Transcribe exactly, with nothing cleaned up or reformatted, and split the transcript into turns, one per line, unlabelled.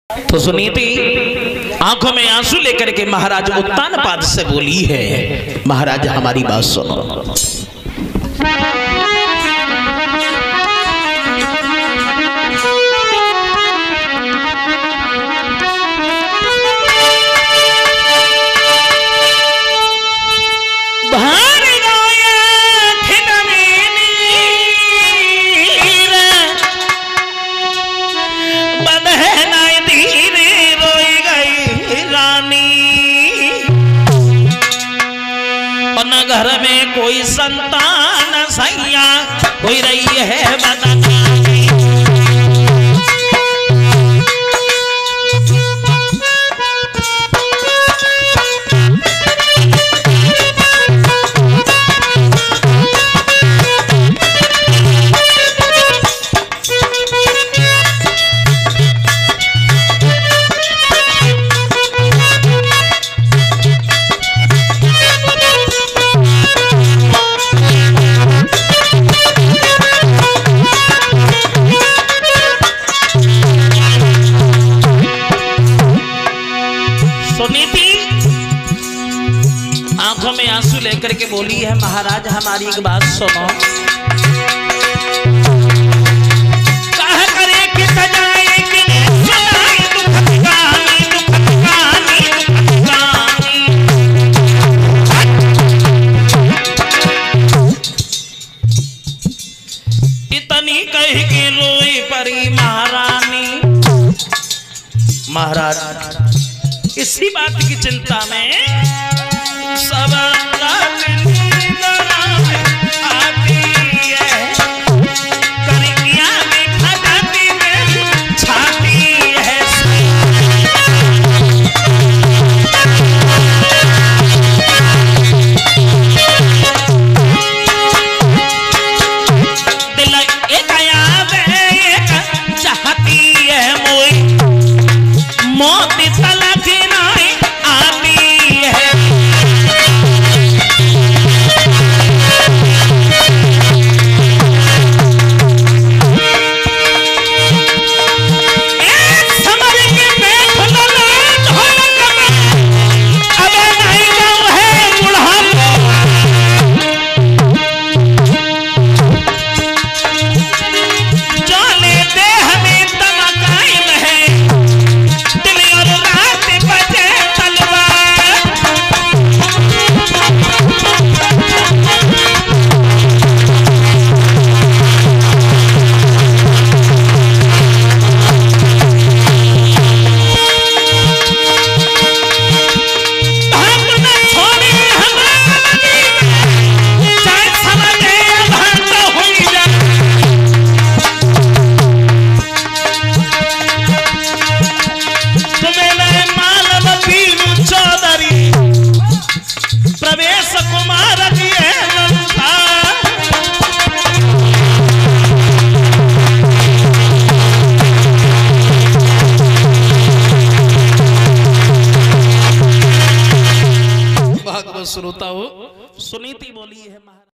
तो सुनीति आंखों में आंसू लेकर के महाराज उत्तानपाद से बोली है, महाराज हमारी बात सुनो। घर में कोई संतान सैया हो रही है बतानी। आंखों में आंसू लेकर के बोली है, महाराज हमारी एक बात सुनो। कह करे कि सजाए कि सुनाए दुख गानी दुख गानी दुख गानी। इतनी कह के रोई परी महारानी। महाराज इसी बात की चिंता में सब आती है, करिया में खजाती में छाती है। दिल एक याद है एक चाहती है मोई, मौत तलक नहीं आती है। श्रोता हो सुनीति बोली है।